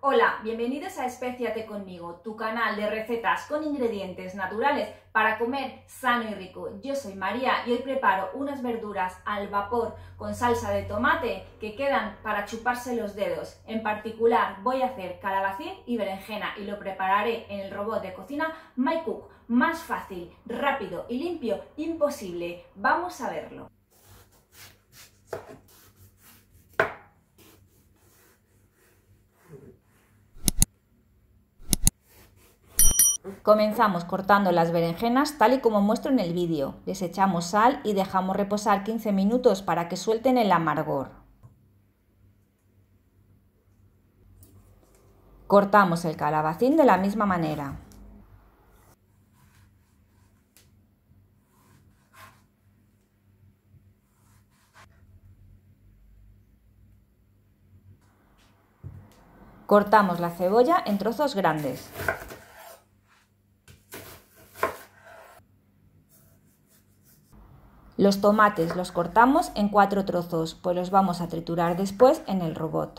Hola, bienvenidos a Espéciate conmigo, tu canal de recetas con ingredientes naturales para comer sano y rico. Yo soy María y hoy preparo unas verduras al vapor con salsa de tomate que quedan para chuparse los dedos. En particular voy a hacer calabacín y berenjena y lo prepararé en el robot de cocina MyCook. Más fácil, rápido y limpio, imposible. Vamos a verlo. Comenzamos cortando las berenjenas tal y como muestro en el vídeo. Les echamos sal y dejamos reposar 15 minutos para que suelten el amargor. Cortamos el calabacín de la misma manera. Cortamos la cebolla en trozos grandes. Los tomates los cortamos en 4 trozos, pues los vamos a triturar después en el robot.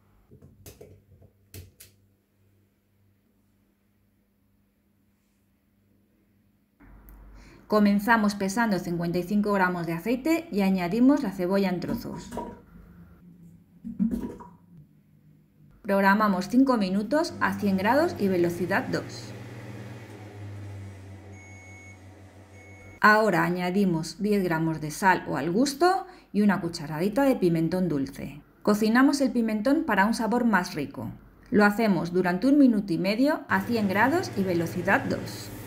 Comenzamos pesando 55 gramos de aceite y añadimos la cebolla en trozos. Programamos 5 minutos a 100 grados y velocidad 2. Ahora añadimos 10 gramos de sal o al gusto y una cucharadita de pimentón dulce. Cocinamos el pimentón para un sabor más rico. Lo hacemos durante 1 minuto y medio a 100 grados y velocidad 2.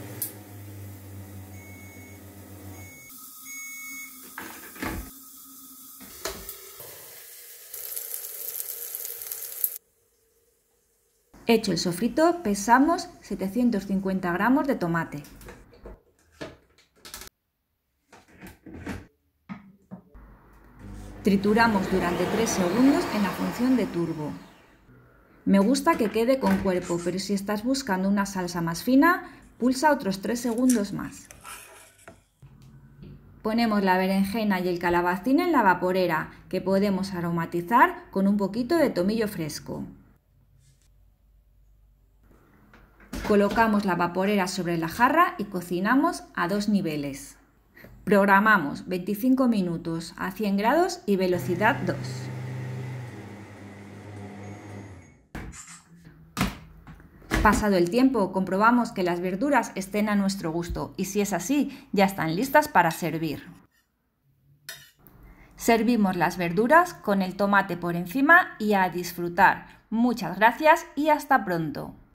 Hecho el sofrito, pesamos 750 gramos de tomate. Trituramos durante 3 segundos en la función de turbo. Me gusta que quede con cuerpo, pero si estás buscando una salsa más fina, pulsa otros 3 segundos más. Ponemos la berenjena y el calabacín en la vaporera, que podemos aromatizar con un poquito de tomillo fresco. Colocamos la vaporera sobre la jarra y cocinamos a 2 niveles. Programamos 25 minutos a 100 grados y velocidad 2. Pasado el tiempo, comprobamos que las verduras estén a nuestro gusto y si es así, ya están listas para servir. Servimos las verduras con el tomate por encima y a disfrutar. Muchas gracias y hasta pronto.